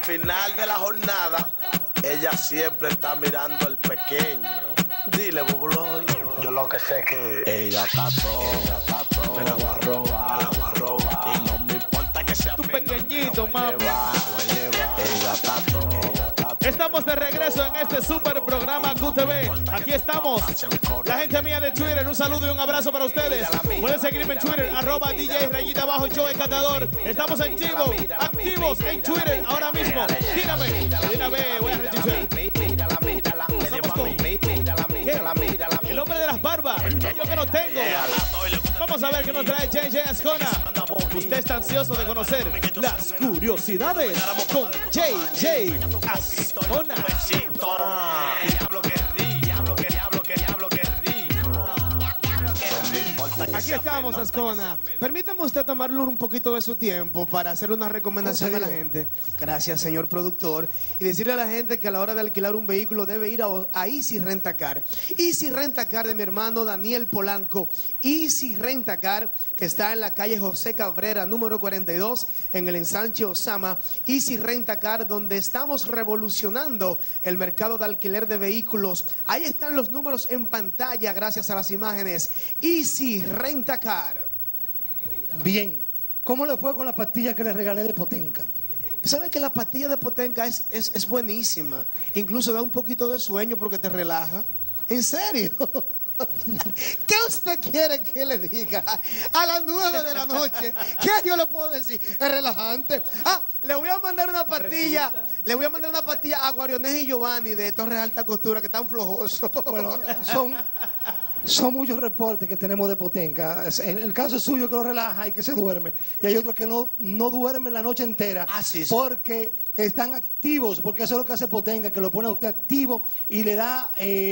final de la jornada, ella siempre está mirando al pequeño. Dile, Bubuloy. Yo lo que sé que ella está todo, me la voy a robar, y no me importa que sea tu pequeñito, mami. Ella está todo. Estamos de regreso en este super programa QTV. Aquí estamos. La gente mía de Twitter, un saludo y un abrazo para ustedes. Pueden seguirme en Twitter, @DJ_Show El Catador. Estamos activos en Twitter ahora mismo. Dígame, de una vez voy a retuitear. ¿Qué? El hombre de las barbas, yo que no tengo. Vamos a ver qué nos trae JJ Ascona. Usted está ansioso de conocer las curiosidades con JJ Ascona. Aquí estamos, Ascona. Permítame usted tomarle un poquito de su tiempo para hacer una recomendación a la gente. Gracias, señor productor. Y decirle a la gente que a la hora de alquilar un vehículo debe ir a Easy Rentacar. Easy Rentacar de mi hermano Daniel Polanco. Easy Rentacar, que está en la calle José Cabrera, número 42, en el ensanche Osama. Easy Rentacar, donde estamos revolucionando el mercado de alquiler de vehículos. Ahí están los números en pantalla, gracias a las imágenes. Easy Rentacar. Bien, ¿cómo le fue con la pastilla que le regalé de Potenca? ¿Sabe que la pastilla de Potenca es buenísima? Incluso da un poquito de sueño porque te relaja. ¿En serio? ¿Qué usted quiere que le diga? A las 9 de la noche, ¿qué yo le puedo decir? Es relajante. Le voy a mandar una pastilla. Le voy a mandar una pastilla a Guarionés y Giovanni de Torres Alta Costura, que están flojosos. Bueno, son muchos reportes que tenemos de Potenca. El caso es suyo, que lo relaja y que se duerme. Y hay otros que no duermen la noche entera. Sí. Porque están activos, porque eso es lo que hace Potenca, que lo pone a usted activo y le da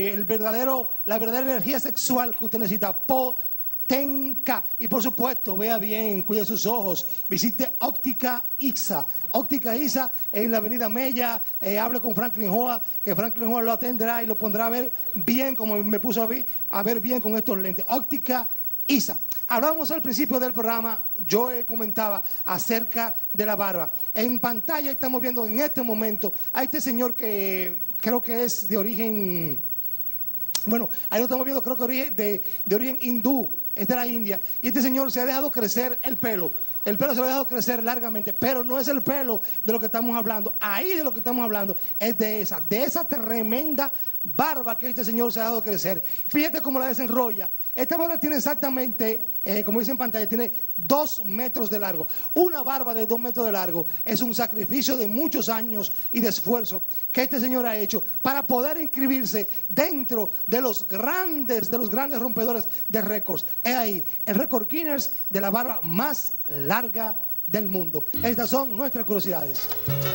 la verdadera energía sexual que usted necesita. Potenca. Y por supuesto, vea bien, cuide sus ojos, visite Óptica Ixa. Óptica Ixa en la avenida Mella. Hable con Franklin Hoa, que Franklin Hoa lo atenderá y lo pondrá a ver bien, como me puso a ver bien con estos lentes. Óptica Isa. Hablábamos al principio del programa, yo comentaba acerca de la barba. En pantalla estamos viendo en este momento a este señor que creo que es de origen, bueno, ahí lo estamos viendo, creo que de origen hindú, es de la India. Y este señor se ha dejado crecer el pelo. El pelo se lo ha dejado crecer largamente, pero no es el pelo de lo que estamos hablando. Ahí de lo que estamos hablando es de esa tremenda barba que este señor se ha dejado crecer. Fíjate cómo la desenrolla. Esta barba tiene exactamente, como dice en pantalla, tiene 2 metros de largo. Una barba de 2 metros de largo es un sacrificio de muchos años y de esfuerzo que este señor ha hecho para poder inscribirse dentro de los grandes rompedores de récords. Es ahí, el récord Guinness de la barba más larga del mundo. Estas son nuestras curiosidades.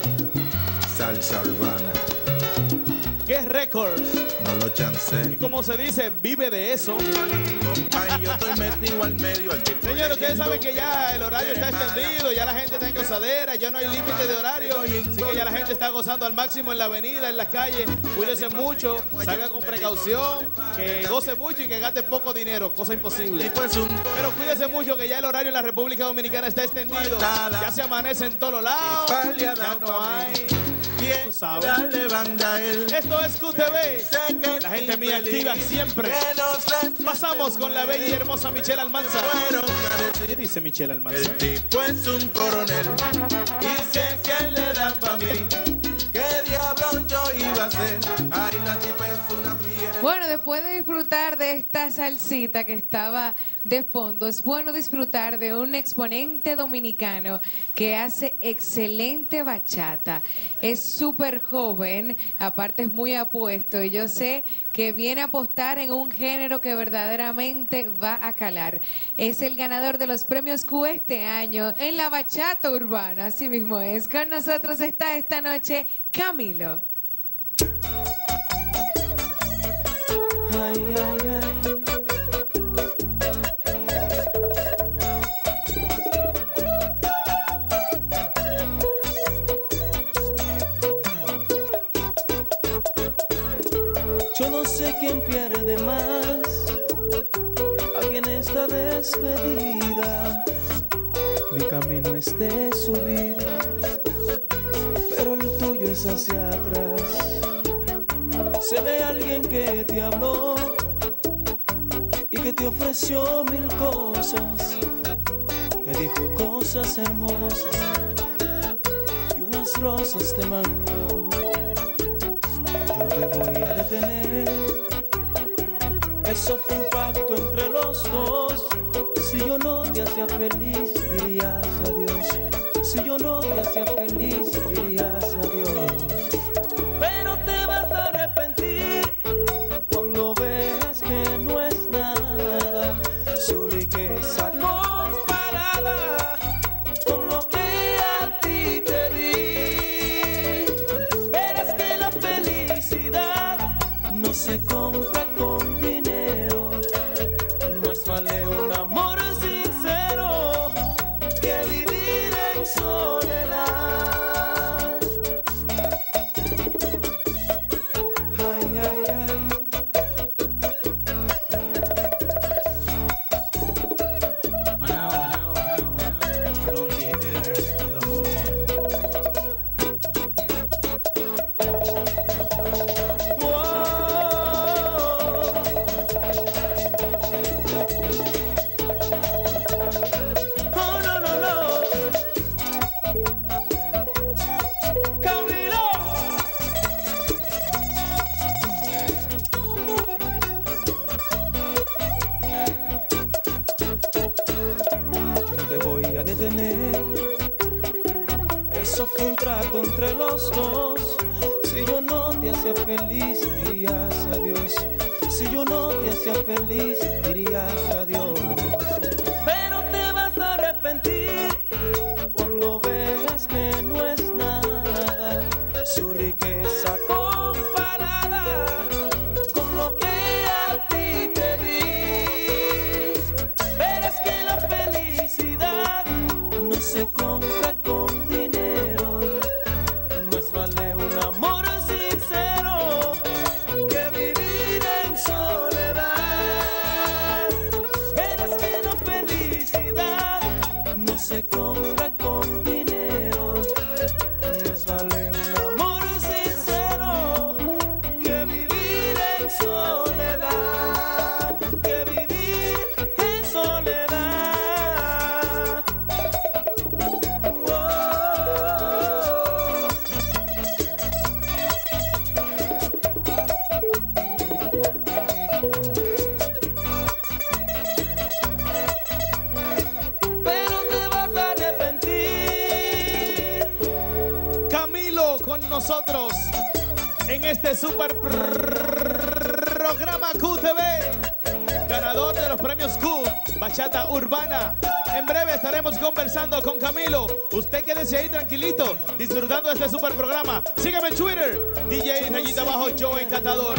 Salsa urbana. ¿Qué récords? No lo chancé. Y como se dice, vive de eso. Ay, yo estoy metido al medio. Señores, ustedes saben que ya el horario está extendido, ya la gente está en gozadera, ya no hay límite de horario. Así que ya la gente está gozando al máximo en la avenida, en las calles. Cuídese mucho, salga con precaución, que goce mucho y que gaste poco dinero, cosa imposible. Pero cuídese mucho, que ya el horario en la República Dominicana está extendido. Ya se amanece en todos lados, ya no hay. Tú sabes. Esto es QTV. La gente mía activa siempre. Pasamos con la bella y hermosa Michelle Almanza. ¿Qué dice Michelle Almanza? El tipo es un coronel y sé que le da pa' mí. ¿Qué diablo yo iba a hacer? Ay, la tipa es una fiera. Bueno, después de disfrutar de esta salsita que estaba de fondo, es bueno disfrutar de un exponente dominicano que hace excelente bachata. Es súper joven, aparte es muy apuesto y yo sé que viene a apostar en un género que verdaderamente va a calar. Es el ganador de los premios Q este año en la bachata urbana, así mismo es. Con nosotros está esta noche Camilo. Ay, ay, ay. Yo no sé quién pierde más aquí en esta despedida. Mi camino es de subir, pero el mires hacia atrás, sé de alguien que te habló y que te ofreció mil cosas, te dijo cosas hermosas y unas rosas te mandó. Yo no te voy a detener, eso fue un pacto entre los dos. Si yo no te hacía feliz, dirías adiós. Si yo no te hacía feliz, dirías adiós. Pero te vas a arrepentir cuando veas que no es nada su riqueza comparada con lo que a ti te di. Verás que la felicidad no se compra con dinero. Más vale un amor sincero que vivir en soledad. Ay, ay, ay. From the earth to the moon. Oh, no, no, no. Camilo. Yo no te voy a detener, eso fue un trato entre los dos. Si yo no te hacía feliz, dirías adiós. Si yo no te hacía feliz, dirías adiós. Pero te vas a arrepentir cuando veas que no es nada su riqueza comparada con lo que a ti te di. Verás que la felicidad no se compra con dinero. Más vale un amor sincero que vivir en soledad. Verás que la felicidad no se compra con dinero. Más vale un amor sincero que vivir en soledad. Que vivir en soledad. Wow. Pero te vas a arrepentir. Camilo con nosotros en este super programa QTV, ganador de los premios Q, Bachata Urbana. En breve estaremos conversando con Camilo. Usted quédese ahí tranquilito, disfrutando de este super programa. Sígame en Twitter, DJ Rayita Bajo Joe Encantador.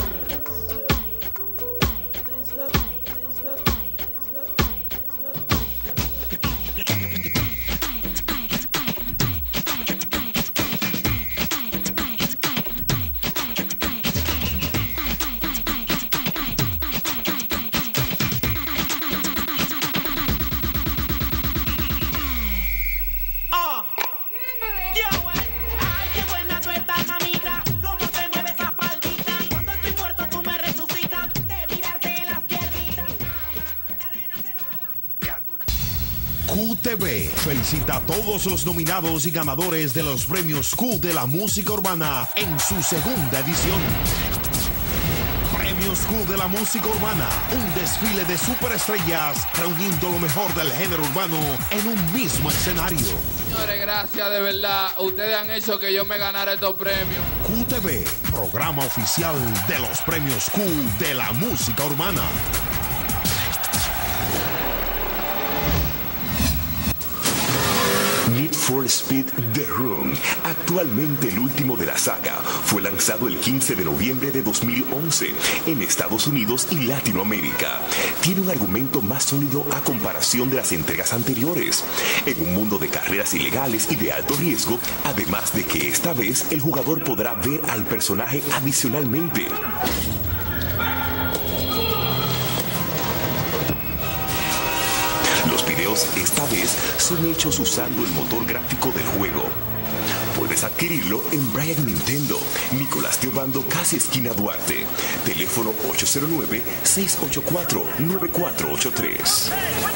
Ay, qué buena tú estás, mamita. Cómo te mueve esa faldita. Cuando estoy muerto tú me resucitas. De mirarte las piernitas. QTV felicita a todos los nominados y ganadores de los premios Q de la música urbana en su segunda edición. Premios Q de la música urbana, un desfile de superestrellas reuniendo lo mejor del género urbano en un mismo escenario. Señores, gracias de verdad. Ustedes han hecho que yo me ganara estos premios. QTV, programa oficial de los premios Q de la música urbana. Need for Speed The Room, actualmente el último de la saga, fue lanzado el 15 de noviembre de 2011 en Estados Unidos y Latinoamérica. Tiene un argumento más sólido a comparación de las entregas anteriores, en un mundo de carreras ilegales y de alto riesgo, además de que esta vez el jugador podrá ver al personaje adicionalmente. Los videos esta vez son hechos usando el motor gráfico del juego. puedes adquirirlo en Brian Nintendo, Nicolás Teobando, casi esquina Duarte. Teléfono 809-684-9483.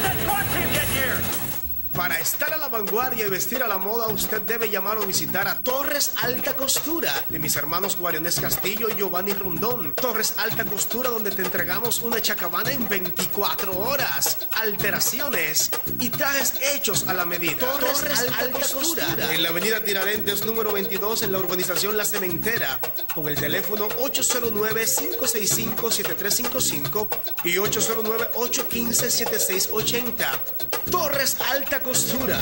Para estar a la vanguardia y vestir a la moda, usted debe llamar o visitar a Torres Alta Costura, de mis hermanos Guariones Castillo y Giovanni Rondón. Torres Alta Costura, donde te entregamos una chacabana en 24 horas, alteraciones y trajes hechos a la medida. Torres Alta Costura, en la avenida Tiradentes, número 22, en la urbanización La Cementera, con el teléfono 809-565-7355 y 809-815-7680. Torres Alta Costura.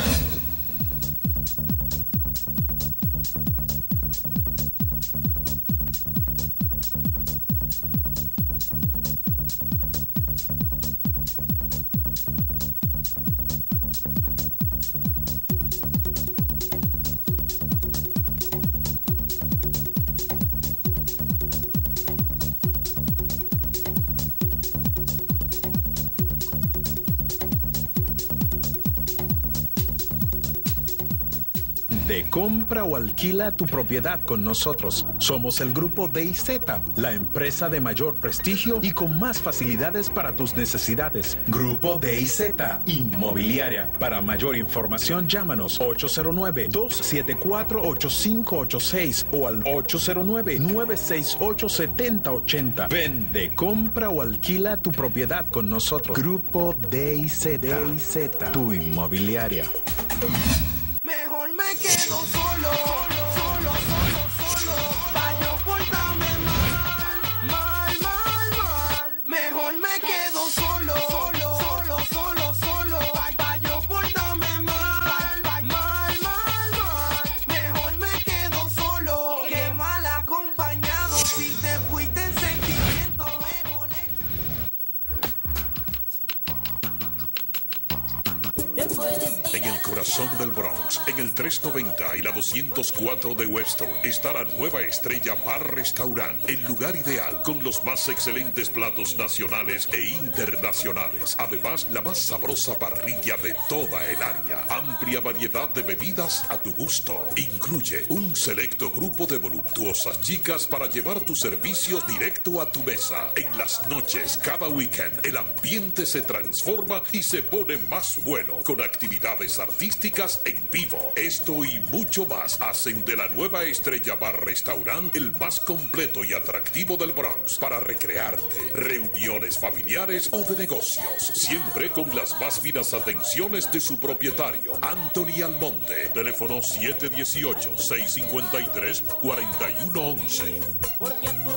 De compra o alquila tu propiedad con nosotros. Somos el grupo DIZ, la empresa de mayor prestigio y con más facilidades para tus necesidades. Grupo DIZ Inmobiliaria. Para mayor información, llámanos 809-274-8586 o al 809-968-7080. Ven, de compra o alquila tu propiedad con nosotros. Grupo DIZ, tu inmobiliaria. Mejor me quedo solo, solo, pa' yo portarme mal. Mejor me quedo solo, pa' yo portarme mal. Mejor me quedo solo, que mal acompañado. Si te fuiste en sentimiento, mejor En el corazón del Bronx, en el 390 y la 204 de Webster, está la nueva Estrella Bar Restaurant, el lugar ideal con los más excelentes platos nacionales e internacionales. Además, la más sabrosa parrilla de toda el área. Amplia variedad de bebidas a tu gusto. Incluye un selecto grupo de voluptuosas chicas para llevar tus servicios directo a tu mesa. En las noches, cada weekend, el ambiente se transforma y se pone más bueno, con actividades artísticas en vivo. Esto y mucho más hacen de la nueva Estrella Bar Restaurant el más completo y atractivo del Bronx para recrearte, reuniones familiares o de negocios, siempre con las más finas atenciones de su propietario, Anthony Almonte. Teléfono 718-653-4111.